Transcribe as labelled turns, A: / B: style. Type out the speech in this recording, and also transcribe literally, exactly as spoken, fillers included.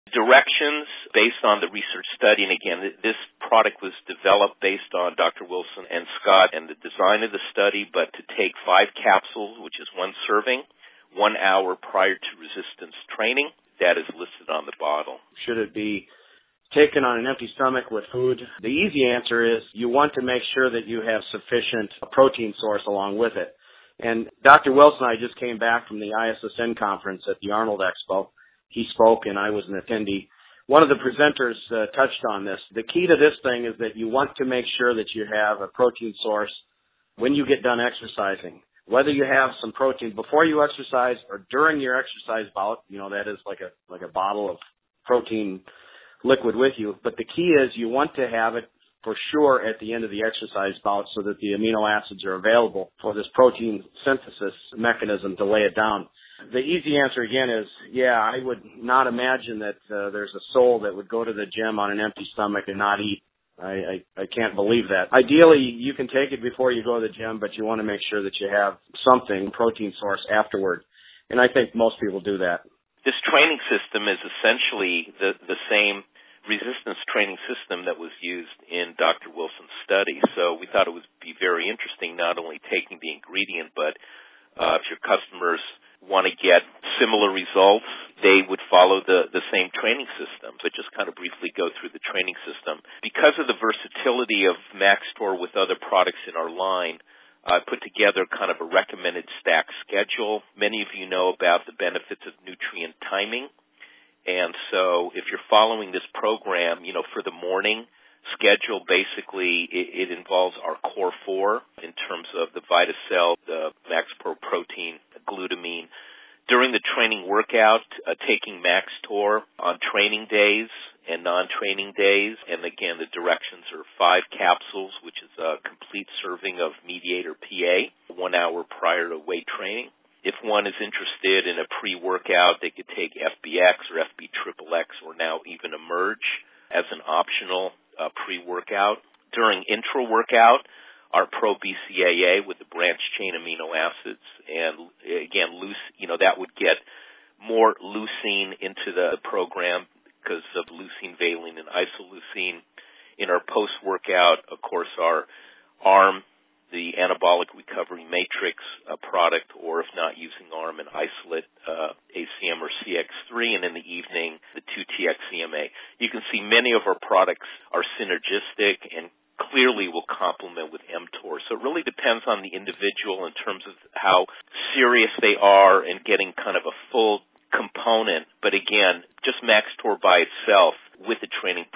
A: Directions based on the research study, and again, this product was developed based on Doctor Wilson and Scott and the design of the study, but to take five capsules, which is one serving, one hour prior to resistance training. That is listed on the bottle.
B: Should it be taken on an empty stomach with food? The easy answer is you want to make sure that you have sufficient protein source along with it. And Doctor Wilson and I just came back from the I S S N conference at the Arnold Expo. He spoke and I was an attendee. One of the presenters uh, touched on this. The key to this thing is that you want to make sure that you have a protein source when you get done exercising. Whether you have some protein before you exercise or during your exercise bout, you know, that is like a like a bottle of protein liquid with you. But the key is you want to have it for sure at the end of the exercise bout so that the amino acids are available for this protein synthesis mechanism to lay it down. The easy answer again is, yeah, I would not imagine that uh, there's a soul that would go to the gym on an empty stomach and not eat. I, I, I can't believe that. Ideally, you can take it before you go to the gym, but you want to make sure that you have something, protein source, afterward. And I think most people do that.
A: This training system is essentially the, the same resistance training system that was used in Doctor Wilson's study. So we thought it would be very interesting not only taking the ingredient, but uh, if your customers want to get similar results, they would follow the, the same training system, but just kind of briefly go through the training system. Because of the versatility of MaxTor with other products in our line, I put together kind of a recommended stack schedule. Many of you know about the benefits of nutrient timing. And so if you're following this program, you know, for the morning schedule, basically it, it involves our core four in terms of the VitaCell, the MaxPro protein, glutamine. During the training workout, uh, taking MaxTor on training days and non-training days. And again, the directions are five capsules, which is a complete serving of Mediator P A, one hour prior to weight training. If one is interested in a pre-workout, they could take F B X or F B X X or now even Emerge as an optional uh, pre-workout. During intra-workout, our Pro B C A A with the branched-chain amino acids, and again, loose, you know, that would get more leucine into the program because of leucine, valine, and isoleucine. In our post-workout, of course, our ARM, the anabolic recovery matrix uh, product, or if not using ARM, and isolate uh, A C M or C X three, and in the evening, the two T X C M A. You can see many of our products are synergistic and clearly will complement with mTOR. So it really depends on the individual in terms of how serious they are in getting kind of a full component. But again, just MaxTor by itself with the training